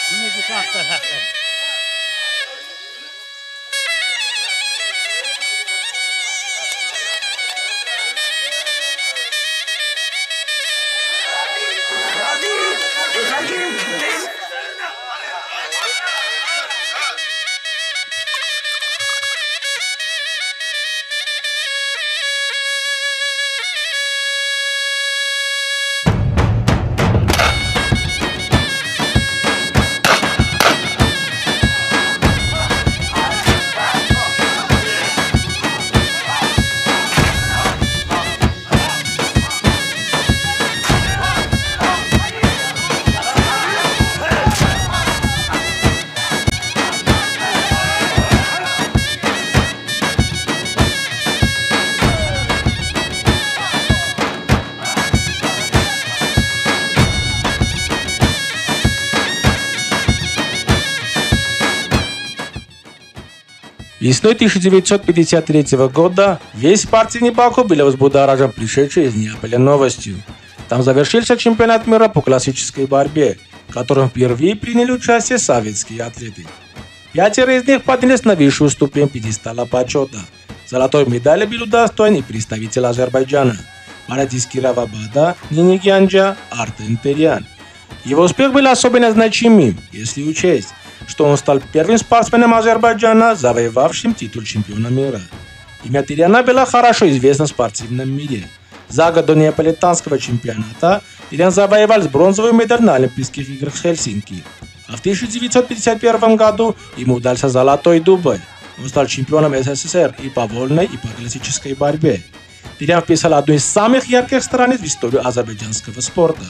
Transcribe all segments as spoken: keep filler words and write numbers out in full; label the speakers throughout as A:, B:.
A: Весной тысяча девятьсот пятьдесят третьего года весь спортивный Баку был взбудоражен пришедшей из Неаполя новостью. Там завершился чемпионат мира по классической борьбе, в котором впервые приняли участие советские атлеты. Пятеро из них поднялись на высшую ступень пьедестала почета. Золотой медали был удостоен и представитель Азербайджана Марат Искировабада, Нинигянджа, Артем Терян. Его успех был особенно значимым, если учесть, что он стал первым спортсменом Азербайджана, завоевавшим титул чемпиона мира. Имя Теряна было хорошо известно в спортивном мире. За год до неаполитанского чемпионата Терян завоевал бронзовую медаль на Олимпийских играх в Хельсинки. А в тысяча девятьсот пятьдесят первом году ему удался золотой дубль. Он стал чемпионом СССР и по вольной, и по классической борьбе. Терян вписал одну из самых ярких страниц в историю азербайджанского спорта.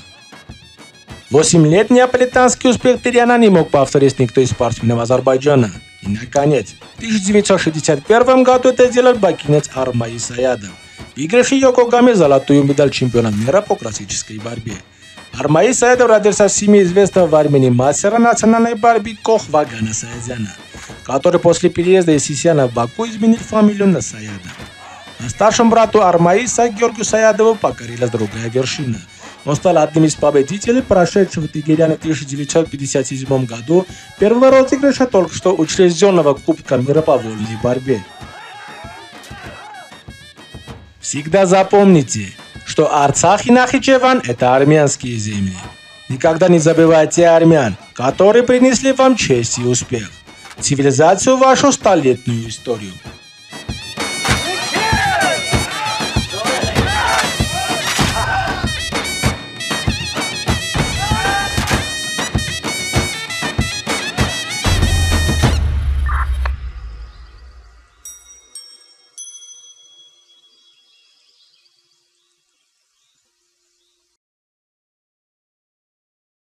A: Восемь лет неаполитанский успех Теряна не мог повторить никто из спортсменов Азербайджана. И, наконец, в тысяча девятьсот шестьдесят первом году это сделал бакинец Арма Исаядов, выигравший Йокогаме золотую медаль чемпиона мира по классической борьбе. Арма Исаядов родился в семье известного в Армении мастера национальной борьбы Кохвагана Саядяна, который после переезда из Сисяна в Баку изменил фамилию на Саядов. А старшему брату Арма Иса Георгию Саядову покорилась другая вершина. Он стал одним из победителей, прошедшего в Тегеране в тысяча девятьсот пятьдесят седьмом году первого розыгрыша только что учрежденного Кубка мира по вольной борьбе. Всегда запомните, что Арцах и Нахичеван – это армянские земли. Никогда не забывайте армян, которые принесли вам честь и успех, цивилизацию, вашу столетнюю историю.